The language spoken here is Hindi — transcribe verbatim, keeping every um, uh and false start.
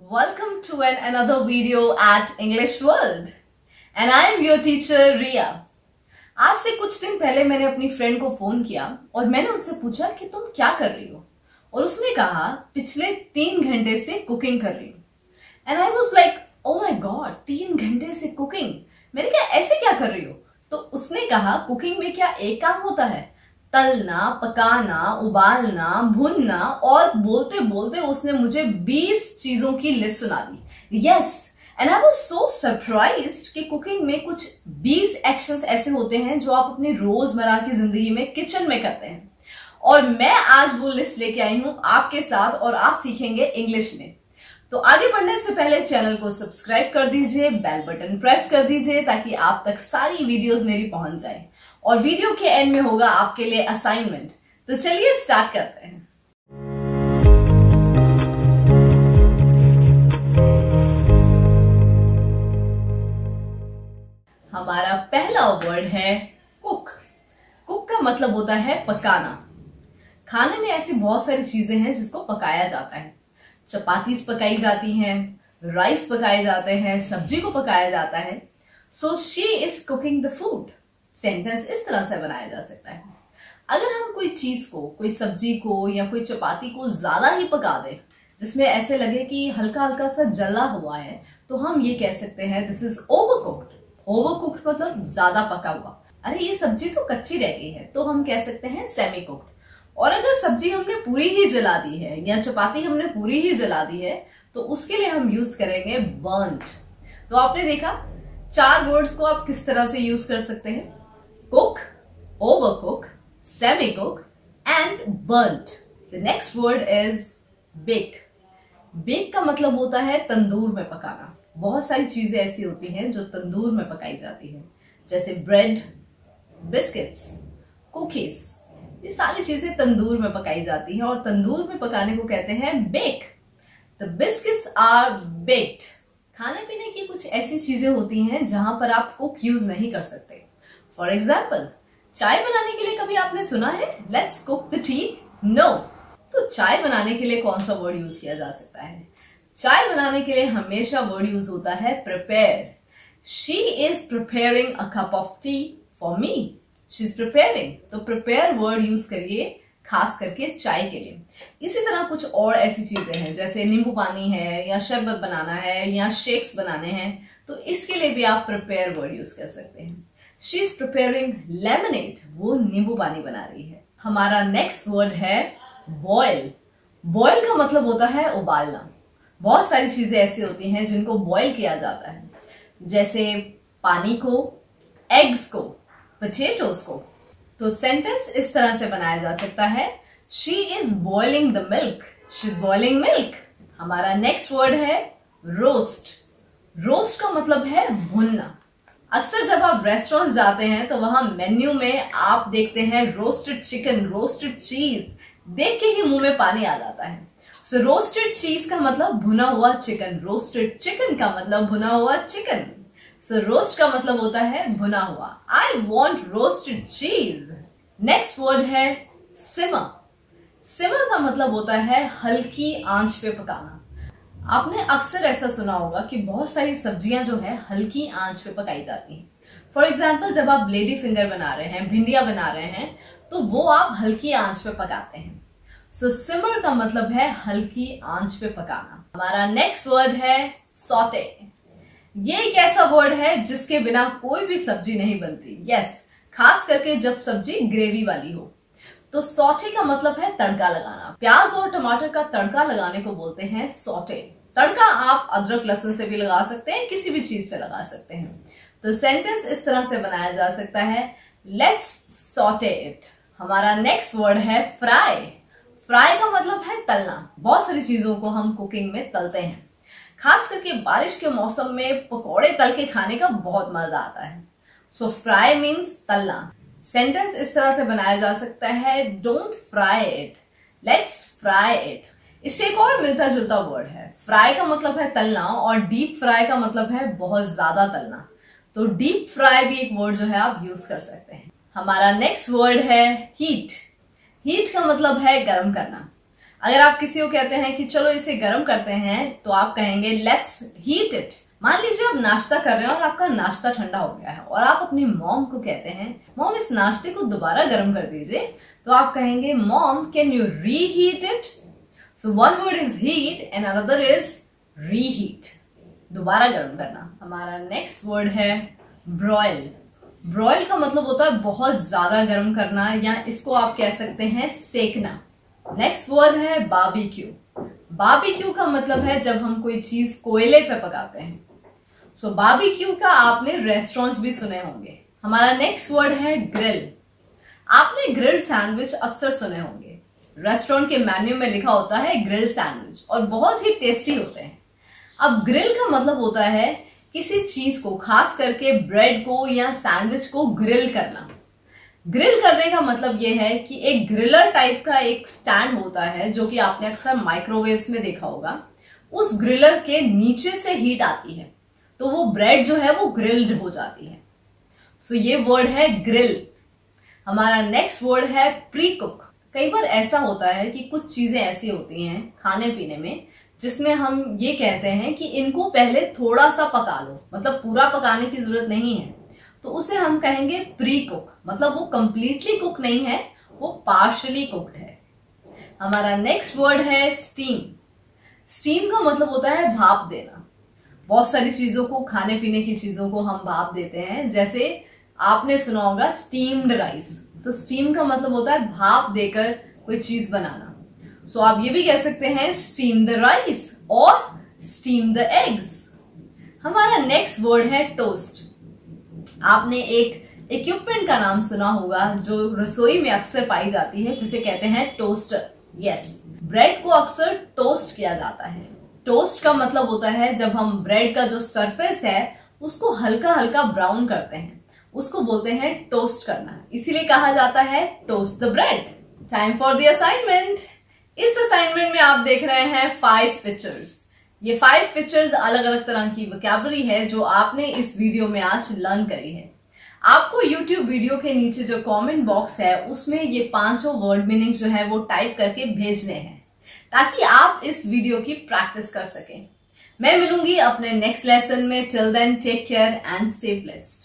Welcome to an another video at English World and I am your teacher Riya. आज से कुछ दिन पहले मैंने अपनी फ्रेंड को फोन किया और मैंने उससे पूछा कि तुम क्या कर रही हो, और उसने कहा पिछले तीन घंटे से कुकिंग कर रही हूँ. And I was like oh my god, तीन घंटे से कुकिंग. मैंने कहा ऐसे क्या कर रही हो? तो उसने कहा कुकिंग में क्या एक काम होता है? तलना, पकाना, उबालना, भुनना. और बोलते बोलते उसने मुझे बीस चीजों की लिस्ट सुना दी. Yes, and I was so surprised कि कुकिंग में कुछ बीस एक्शंस ऐसे होते हैं जो आप अपनी रोजमर्रा की जिंदगी में किचन में करते हैं. और मैं आज वो लिस्ट लेके आई हूं आपके साथ और आप सीखेंगे इंग्लिश में. तो आगे बढ़ने से पहले चैनल को सब्सक्राइब कर दीजिए, बेल बटन प्रेस कर दीजिए ताकि आप तक सारी वीडियोस मेरी पहुंच जाए. और वीडियो के एंड में होगा आपके लिए असाइनमेंट. तो चलिए स्टार्ट करते हैं. हमारा पहला वर्ड है कुक. कुक का मतलब होता है पकाना. खाने में ऐसी बहुत सारी चीजें हैं जिसको पकाया जाता है. चपातीस पकाई जाती हैं, राइस पकाए जाते हैं, सब्जी को पकाया जाता है. So she is cooking the food. Sentence इस तरह से बनाया जा सकता है. अगर हम कोई चीज को, कोई सब्जी को या कोई चपाती को ज्यादा ही पका दें जिसमें ऐसे लगे कि हल्का हल्का सा जला हुआ है, तो हम ये कह सकते हैं दिस इज ओवरकुक्ड. ओवरकुक्ड मतलब ज्यादा पका हुआ. अरे ये सब्जी तो कच्ची रह गई है, तो हम कह सकते हैं सेमी कुक्ड. और अगर सब्जी हमने पूरी ही जला दी है या चपाती हमने पूरी ही जला दी है, तो उसके लिए हम यूज करेंगे बर्न्ट. तो आपने देखा चार वर्ड्स को आप किस तरह से यूज कर सकते हैं: cook, overcook, semi-cook and burnt. The next word is bake. Bake का मतलब होता है तंदूर में पकाना. बहुत सारी चीजें ऐसी होती हैं जो तंदूर में पकाई जाती हैं, जैसे ब्रेड, बिस्किट्स, कुकीज. ये सारी चीजें तंदूर में पकाई जाती हैं और तंदूर में पकाने को कहते हैं bake. The biscuits are baked. खाने पीने की कुछ ऐसी चीजें होती हैं जहां पर आप कुक यूज नहीं कर सकते. फॉर एग्जाम्पल, चाय बनाने के लिए कभी आपने सुना है let's cook the tea? No. तो चाय बनाने के लिए कौन सा वर्ड यूज किया जा सकता है? चाय बनाने के लिए हमेशा वर्ड यूज होता है prepare. She is preparing a cup of tea for me. She is preparing. तो प्रिपेयर वर्ड यूज करिए खास करके चाय के लिए. इसी तरह कुछ और ऐसी चीजें हैं जैसे नींबू पानी है या शरबत बनाना है या शेक्स बनाने हैं, तो इसके लिए भी आप प्रिपेयर वर्ड यूज कर सकते हैं. She is preparing lemonade. वो नींबू पानी बना रही है. हमारा नेक्स्ट वर्ड है बॉयल. बॉयल का मतलब होता है उबालना. बहुत सारी चीजें ऐसी होती हैं जिनको बॉयल किया जाता है, जैसे पानी को, एग्स को, पोटैटोस को. तो सेंटेंस इस तरह से बनाया जा सकता है she is boiling the milk. She is boiling milk. हमारा नेक्स्ट वर्ड है रोस्ट. रोस्ट का मतलब है भुनना. अक्सर जब आप रेस्टोरेंट जाते हैं तो वहां मेन्यू में आप देखते हैं रोस्टेड चिकन, रोस्टेड चीज. देख के ही मुंह में पानी आ जाता है. सो रोस्टेड चीज का मतलब भुना हुआ चिकन. रोस्टेड चिकन का मतलब भुना हुआ चिकन. सो रोस्ट का मतलब होता है भुना हुआ. I want roasted cheese. Next word है सिमर. सिमर का मतलब होता है हल्की आंच पे पकाना. आपने अक्सर ऐसा सुना होगा कि बहुत सारी सब्जियां जो है हल्की आंच पे पकाई जाती हैं. फॉर एग्जाम्पल, जब आप लेडी फिंगर बना रहे हैं, भिंडिया बना रहे हैं, तो वो आप हल्की आंच पे पकाते हैं. सो सिमर का मतलब है हल्की आंच पे पकाना. हमारा नेक्स्ट वर्ड है सॉटे. ये एक ऐसा वर्ड है जिसके बिना कोई भी सब्जी नहीं बनती. यस yes, खास करके जब सब्जी ग्रेवी वाली हो. तो सॉटे का मतलब है तड़का लगाना. प्याज और टमाटर का तड़का लगाने को बोलते हैं सॉटे. तड़का आप अदरक लहसुन से भी लगा सकते हैं, किसी भी चीज से लगा सकते हैं. तो सेंटेंस इस तरह से बनाया जा सकता है लेट्स सॉटे इट. हमारा नेक्स्ट वर्ड है फ्राई. फ्राई का मतलब है तलना. बहुत सारी चीजों को हम कुकिंग में तलते हैं. खास करके बारिश के मौसम में पकौड़े तल के खाने का बहुत मजा आता है. सो फ्राई मीन्स तलना. सेंटेंस इस तरह से बनाया जा सकता है don't fry it, let's fry it. इससे एक और मिलता जुलता वर्ड है. फ्राई का मतलब है तलना और डीप फ्राई का मतलब है बहुत ज्यादा तलना. तो डीप फ्राई भी एक वर्ड जो है आप यूज कर सकते हैं. हमारा नेक्स्ट वर्ड है हीट. हीट का मतलब है गर्म करना. अगर आप किसी को कहते हैं कि चलो इसे गर्म करते हैं तो आप कहेंगे लेट्स हीट इट। मान लीजिए आप नाश्ता कर रहे हैं और आपका नाश्ता ठंडा हो गया है और आप अपनी मॉम को कहते हैं मॉम इस नाश्ते को दोबारा गर्म कर दीजिए, तो आप कहेंगे mom can you reheat it. So one word is heat and another is reheat, दोबारा गर्म करना। हमारा नेक्स्ट वर्ड है ब्रॉयल। ब्रॉयल का मतलब होता है बहुत ज्यादा गर्म करना, या इसको आप कह सकते हैं सेकना। नेक्स्ट वर्ड है बारबेक्यू। बारबेक्यू का मतलब है जब हम कोई चीज कोयले पे पकाते हैं। सो बारबेक्यू का आपने रेस्टोरेंट्स भी सुने होंगे। हमारा नेक्स्ट वर्ड है ग्रिल। आपने ग्रिल सैंडविच अक्सर सुने होंगे, रेस्टोरेंट के मेन्यू में लिखा होता है ग्रिल सैंडविच और बहुत ही टेस्टी होते हैं। अब ग्रिल का मतलब होता है किसी चीज को, खास करके ब्रेड को या सैंडविच को ग्रिल करना। ग्रिल करने का मतलब यह है कि एक ग्रिलर टाइप का एक स्टैंड होता है जो कि आपने अक्सर माइक्रोवेव्स में देखा होगा। उस ग्रिलर के नीचे से हीट आती है तो वो ब्रेड जो है वो ग्रिल्ड हो जाती है। सो so ये वर्ड है ग्रिल। हमारा नेक्स्ट वर्ड है प्री कुक। कई बार ऐसा होता है कि कुछ चीजें ऐसी होती हैं खाने पीने में जिसमें हम ये कहते हैं कि इनको पहले थोड़ा सा पका लो, मतलब पूरा पकाने की जरूरत नहीं है, तो उसे हम कहेंगे प्री कुक। मतलब वो कंप्लीटली कुक नहीं है, वो पार्शियली कुक्ड है। हमारा नेक्स्ट वर्ड है स्टीम। स्टीम का मतलब होता है भाप देना। बहुत सारी चीजों को, खाने पीने की चीजों को हम भाप देते हैं, जैसे आपने सुना होगा स्टीम्ड राइस। तो स्टीम का मतलब होता है भाप देकर कोई चीज बनाना। सो so, आप ये भी कह सकते हैं स्टीम द राइस और स्टीम द एग्स। हमारा नेक्स्ट वर्ड है टोस्ट। आपने एक इक्विपमेंट का नाम सुना होगा जो रसोई में अक्सर पाई जाती है, जिसे कहते हैं टोस्टर। यस, ब्रेड को अक्सर टोस्ट किया जाता है। टोस्ट का मतलब होता है जब हम ब्रेड का जो सरफेस है उसको हल्का हल्का ब्राउन करते हैं, उसको बोलते हैं टोस्ट करना, इसीलिए कहा जाता है toast the bread. Time for the assignment. इस असाइनमेंट में आप देख रहे हैं फाइव पिक्चर्स। ये फाइव पिक्चर्स अलग अलग तरह की वोकैबुलरी है जो आपने इस वीडियो में आज लर्न करी है। आपको YouTube वीडियो के नीचे जो कमेंट बॉक्स है उसमें ये पांचों वर्ड मीनिंग जो है वो टाइप करके भेजने हैं ताकि आप इस वीडियो की प्रैक्टिस कर सकें। मैं मिलूंगी अपने नेक्स्ट लेसन में। Till then take care and stay blessed.